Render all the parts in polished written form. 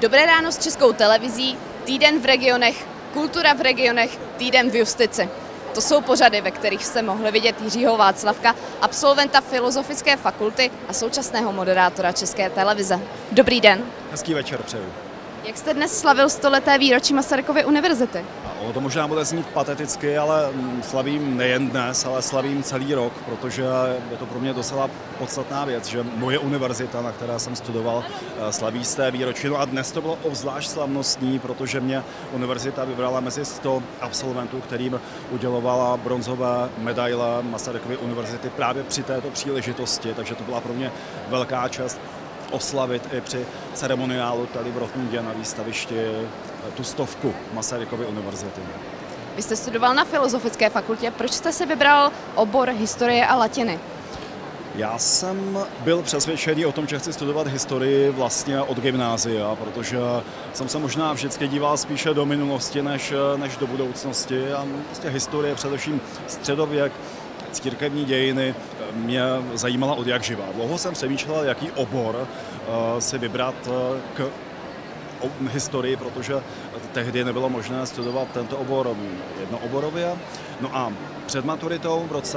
Dobré ráno s Českou televizí, týden v regionech, kultura v regionech, týden v justici. To jsou pořady, ve kterých jste mohli vidět Jiřího Václavka, absolventa Filozofické fakulty a současného moderátora České televize. Dobrý den. Hezký večer přeju. Jak jste dnes slavil 100leté výročí Masarykovy univerzity? Ono to možná bude znít pateticky, ale slavím nejen dnes, ale slavím celý rok, protože je to pro mě docela podstatná věc, že moje univerzita, na které jsem studoval, slaví 100. výročí. No a dnes to bylo obzvlášť slavnostní, protože mě univerzita vybrala mezi 100 absolventů, kterým udělovala bronzové medaile Masarykovy univerzity právě při této příležitosti, takže to byla pro mě velká čest oslavit i při ceremoniálu tady v Rotundě na výstavišti tu 100 Masarykovy univerzity. Vy jste studoval na Filozofické fakultě, proč jste si vybral obor historie a latiny? Já jsem byl přesvědčený o tom, že chci studovat historii vlastně od gymnázia, protože jsem se možná vždycky díval spíše do minulosti než do budoucnosti a vlastně historie, především středověk, církevní dějiny mě zajímala od jak živa. Dlouho jsem přemýšlel, jaký obor si vybrat k historii, protože tehdy nebylo možné studovat tento obor jednooborově. No a před maturitou v roce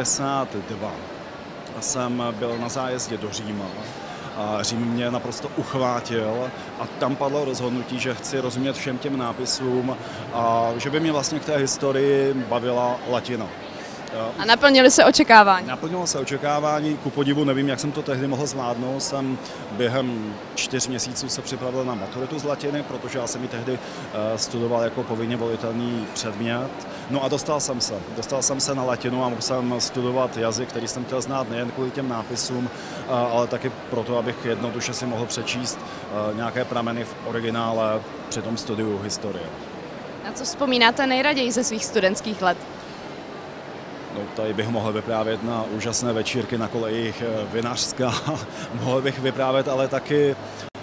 1992 jsem byl na zájezdě do Říma. A Řím mě naprosto uchvátil a tam padlo rozhodnutí, že chci rozumět všem těm nápisům a že by mě vlastně k té historii bavila latina. A naplnili se očekávání? Naplnilo se očekávání, ku podivu nevím, jak jsem to tehdy mohl zvládnout. Jsem během 4 měsíců se připravil na maturitu z latiny, protože já jsem ji tehdy studoval jako povinně volitelný předmět. No a dostal jsem se na latinu a mohl jsem studovat jazyk, který jsem chtěl znát nejen kvůli těm nápisům, ale taky proto, abych jednoduše si mohl přečíst nějaké prameny v originále při tom studiu historie. Na co vzpomínáte nejraději ze svých studentských let? No, tady bych mohl vyprávět na úžasné večírky na kolejích Vinařská, mohl bych vyprávět ale taky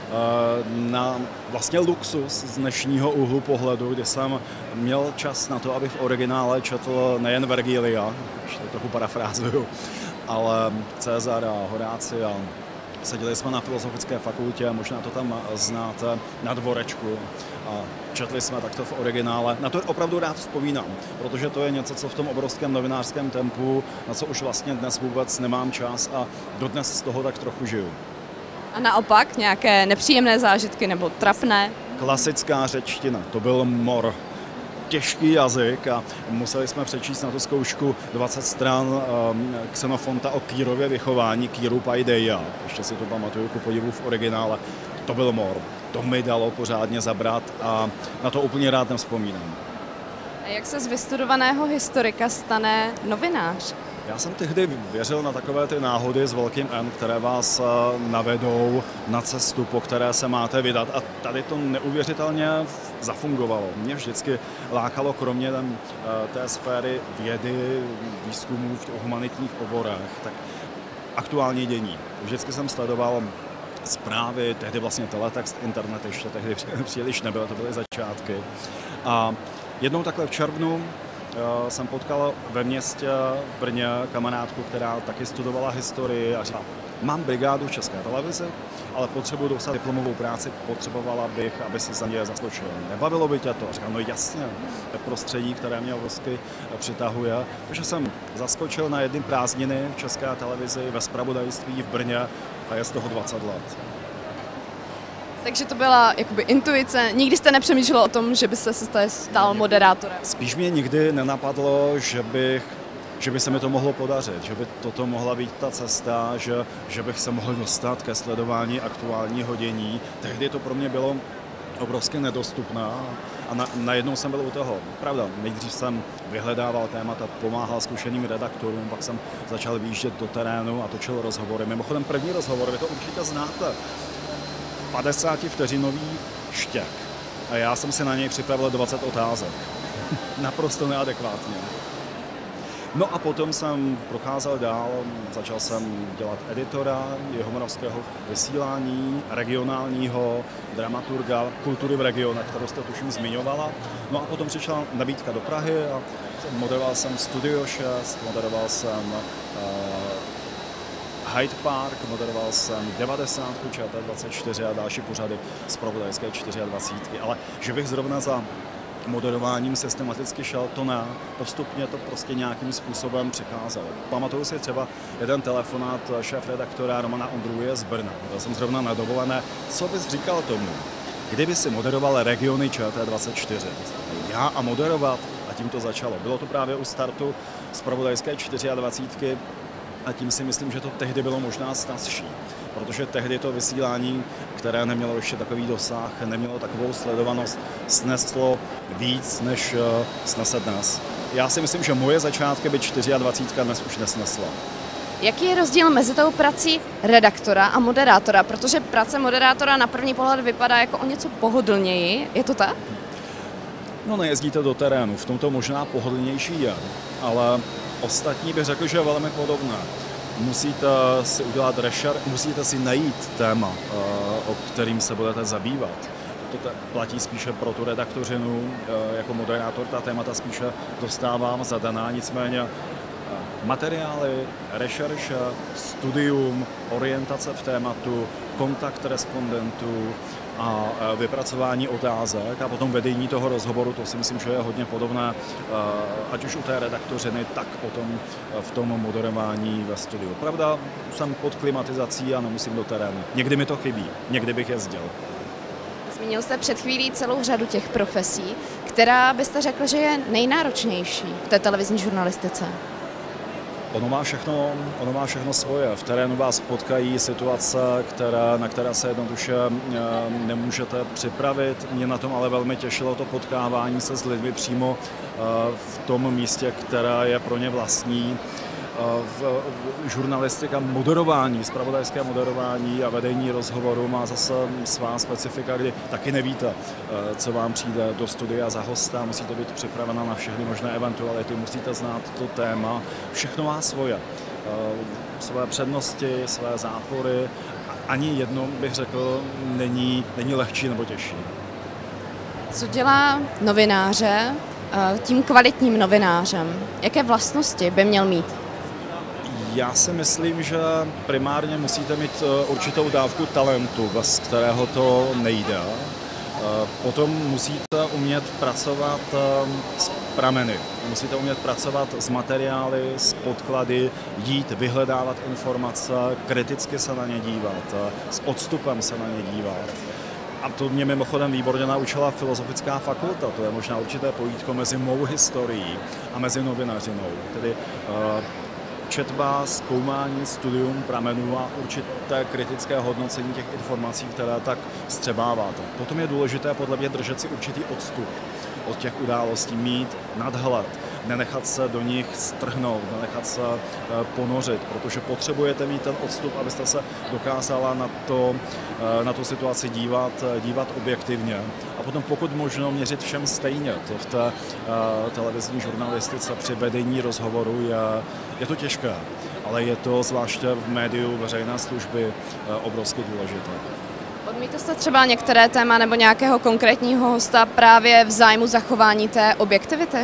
na vlastně luxus z dnešního úhlu pohledu, kdy jsem měl čas na to, abych v originále četl nejen Vergilia, ještě trochu parafrázuju, ale Cezara, Horácia. Seděli jsme na Filozofické fakultě, možná to tam znáte, na dvorečku a četli jsme takto v originále. Na to opravdu rád vzpomínám, protože to je něco, co v tom obrovském novinářském tempu, na co už vlastně dnes vůbec nemám čas a dodnes z toho tak trochu žiju. A naopak nějaké nepříjemné zážitky nebo trapné? Klasická řečtina, to byl mor. Těžký jazyk a museli jsme přečíst na tu zkoušku 20 stran Xenofonta o Kýrově vychování, Kýru Paideia. Ještě si to pamatuju ku podivu v originále. To byl mor. To mi dalo pořádně zabrat a na to úplně rád nevzpomínám. A jak se z vystudovaného historika stane novinář? Já jsem tehdy věřil na takové ty náhody s velkým N, které vás navedou na cestu, po které se máte vydat. A tady to neuvěřitelně zafungovalo. Mě vždycky lákalo, kromě té sféry vědy, výzkumů v těch humanitních oborech, tak aktuální dění. Vždycky jsem sledoval zprávy, tehdy vlastně teletext, internet ještě tehdy příliš nebyl, to byly začátky. A jednou takhle v červnu jsem potkal ve městě v Brně kamarádku, která taky studovala historii a říkala, mám brigádu v České televizi, ale potřebuji dostat diplomovou práci, potřebovala bych, aby si za mě zasloužil. Nebavilo by tě to? Říkal, no jasně, to prostředí, které mě vždycky přitahuje. Takže jsem zaskočil na jedny prázdniny v České televizi ve zpravodajství v Brně a je z toho 20 let. Takže to byla jakoby intuice. Nikdy jste nepřemýšlel o tom, že byste se stal moderátorem? Spíš mě nikdy nenapadlo, že by se mi to mohlo podařit, že by toto mohla být ta cesta, že bych se mohl dostat ke sledování aktuálního dění. Tehdy to pro mě bylo obrovsky nedostupné a najednou jsem byl u toho. Pravda, nejdřív jsem vyhledával témata, pomáhal zkušeným redaktorům, pak jsem začal výjíždět do terénu a točil rozhovory. Mimochodem první rozhovor, vy to určitě znáte, 50vteřinový štěk. A já jsem si na něj připravil 20 otázek. Naprosto neadekvátně. No a potom jsem procházel dál, začal jsem dělat editora jihomoravského vysílání, regionálního dramaturga kultury v regionech, kterou jste tuším zmiňovala. No a potom přišla nabídka do Prahy a moderoval jsem Studio 6, moderoval jsem Hyde Park, moderoval jsem 90, ČT24 a další pořady z zpravodajské 24, ale že bych zrovna za moderováním systematicky šel, to ne, postupně to prostě nějakým způsobem přicházelo. Pamatuju si třeba jeden telefonát šéfredaktora Romana Ondruje z Brna. Byl jsem zrovna na dovolené. Co bys říkal tomu, kdyby si moderoval regiony ČT24? Já a moderovat, a tím to začalo. Bylo to právě u startu zpravodajské 24 a tím si myslím, že to tehdy bylo možná snazší, protože tehdy to vysílání, které nemělo ještě takový dosah, nemělo takovou sledovanost, sneslo víc, než snese dnes. Já si myslím, že moje začátky by 24 dnes už nesnesla. Jaký je rozdíl mezi tou prací redaktora a moderátora? Protože práce moderátora na první pohled vypadá jako o něco pohodlněji. Je to tak? No, nejezdíte do terénu, v tomto možná pohodlnější je, ale ostatní bych řekl, že je velmi podobné. Musíte si udělat musíte si najít téma, o kterým se budete zabývat. To platí spíše pro tu redaktořinu, jako moderátor ta témata spíše dostávám zadaná, nicméně materiály, rešerše, studium, orientace v tématu, kontakt respondentů a vypracování otázek a potom vedení toho rozhovoru, to si myslím, že je hodně podobné, ať už u té redaktořiny, tak potom v tom moderování ve studiu. Pravda, jsem pod klimatizací a nemusím do terénu. Někdy mi to chybí, někdy bych jezdil. Zmínil jste před chvílí celou řadu těch profesí, která byste řekl, že je nejnáročnější v té televizní žurnalistice. Ono má všechno svoje. V terénu vás potkají situace, na které se jednoduše nemůžete připravit. Mě na tom ale velmi těšilo to potkávání se s lidmi přímo v tom místě, které je pro ně vlastní. Žurnalistika, moderování, zpravodajské moderování a vedení rozhovoru má zase svá specifika, kdy taky nevíte, co vám přijde do studia za hosta, musíte být připravena na všechny možné eventuality, musíte znát to téma, všechno má svoje přednosti, své zápory, ani jedno bych řekl, není lehčí nebo těžší. Co dělá novináře tím kvalitním novinářem? Jaké vlastnosti by měl mít? Já si myslím, že primárně musíte mít určitou dávku talentu, bez kterého to nejde. Potom musíte umět pracovat s prameny, musíte umět pracovat s materiály, s podklady, jít, vyhledávat informace, kriticky se na ně dívat, s odstupem se na ně dívat. A to mě mimochodem výborně naučila Filozofická fakulta, to je možná určité pojítko mezi mou historií a mezi novinařinou. Tedy četba, zkoumání, studium pramenů a určité kritické hodnocení těch informací, které tak vstřebáváte. Potom je důležité podle mě držet si určitý odstup od těch událostí, mít nadhled, nenechat se do nich strhnout, nenechat se ponořit, protože potřebujete mít ten odstup, abyste se dokázala na tu situaci dívat objektivně. A potom pokud možno měřit všem stejně. To v té televizní žurnalistice při vedení rozhovoru je to těžké, ale je to zvláště v médiu veřejné služby obrovsky důležité. Odmítl jste třeba některé téma nebo nějakého konkrétního hosta právě v zájmu zachování té objektivity?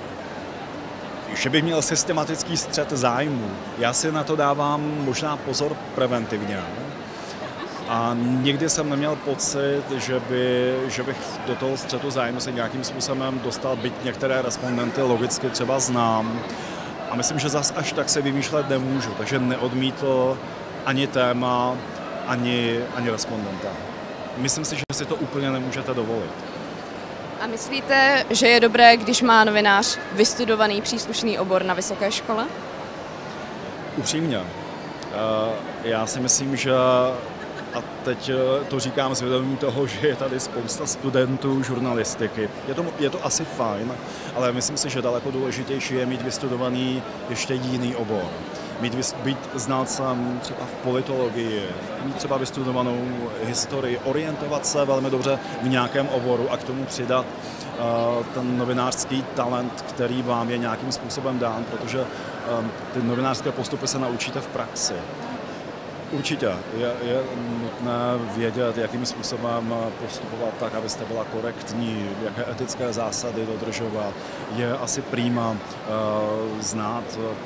Že bych měl systematický střet zájmů. Já si na to dávám možná pozor preventivně. A nikdy jsem neměl pocit, že bych do toho střetu zájmu se nějakým způsobem dostal, byť některé respondenty logicky třeba znám. A myslím, že zas až tak se vymýšlet nemůžu, takže neodmítl ani téma, ani respondenta. Myslím si, že si to úplně nemůžete dovolit. A myslíte, že je dobré, když má novinář vystudovaný příslušný obor na vysoké škole? Upřímně. Já si myslím, že, a teď to říkám s vědomím toho, že je tady spousta studentů žurnalistiky. Je to asi fajn, ale myslím si, že daleko důležitější je mít vystudovaný ještě jiný obor. Být znalcem třeba v politologii, mít třeba vystudovanou historii, orientovat se velmi dobře v nějakém oboru a k tomu přidat ten novinářský talent, který vám je nějakým způsobem dán, protože ty novinářské postupy se naučíte v praxi. Určitě je nutné vědět, jakým způsobem postupovat tak, abyste byla korektní, jaké etické zásady dodržovat. Je asi prima znát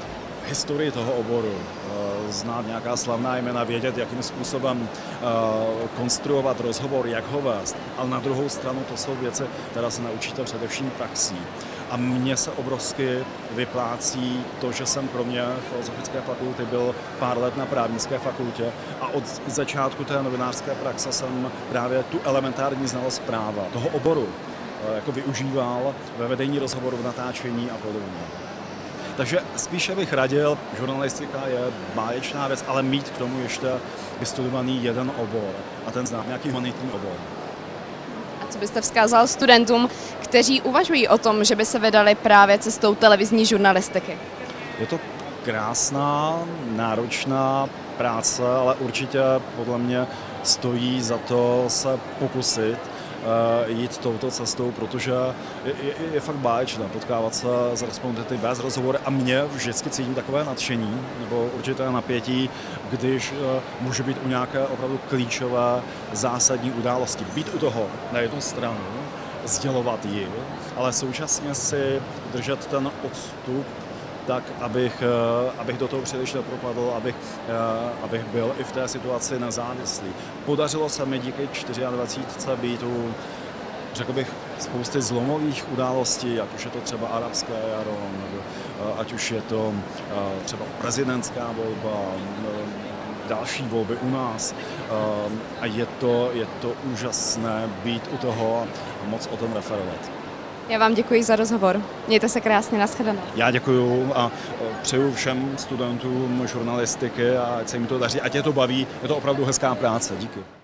historii toho oboru, znát nějaká slavná jména, vědět, jakým způsobem konstruovat rozhovor, jak ho vést. Ale na druhou stranu to jsou věci, které se naučíte především praxí. A mně se obrovsky vyplácí to, že jsem kromě filozofické fakulty byl pár let na právnické fakultě a od začátku té novinářské praxe jsem právě tu elementární znalost práva, toho oboru, jako využíval ve vedení rozhovoru, v natáčení a podobně. Takže spíše bych radil, žurnalistika je báječná věc, ale mít k tomu ještě vystudovaný jeden obor a ten znám, nějaký humanitní obor. A co byste vzkázal studentům, kteří uvažují o tom, že by se vydali právě cestou televizní žurnalistiky? Je to krásná, náročná práce, ale určitě podle mě stojí za to se pokusit jít touto cestou, protože je fakt báječné potkávat se s respondenty bez rozhovoru a mě vždycky cítím takové nadšení nebo určité napětí, když může být u nějaké opravdu klíčové zásadní události. Být u toho na jednu stranu, sdělovat ji, ale současně si držet ten odstup tak, abych do toho příliš nepropadl, abych byl i v té situaci nezávislý. Podařilo se mi díky 24 být u, řekl bych, spousty zlomových událostí, ať už je to třeba arabské jaro, nebo ať už je to třeba prezidentská volba, další volby u nás. A je to úžasné být u toho a moc o tom referovat. Já vám děkuji za rozhovor. Mějte se krásně, nashledanou. Já děkuju a přeju všem studentům žurnalistiky a ať se jim to daří, ať je to baví, je to opravdu hezká práce. Díky.